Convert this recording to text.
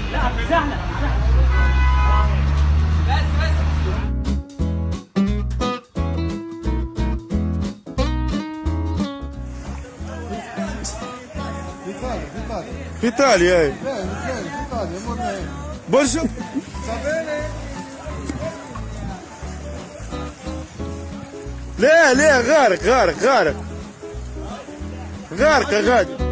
لا سهله. في ايطاليا اي في ايطاليا مرنا هنا. برشا. لا غارق غارق غارق غارق يا غادي.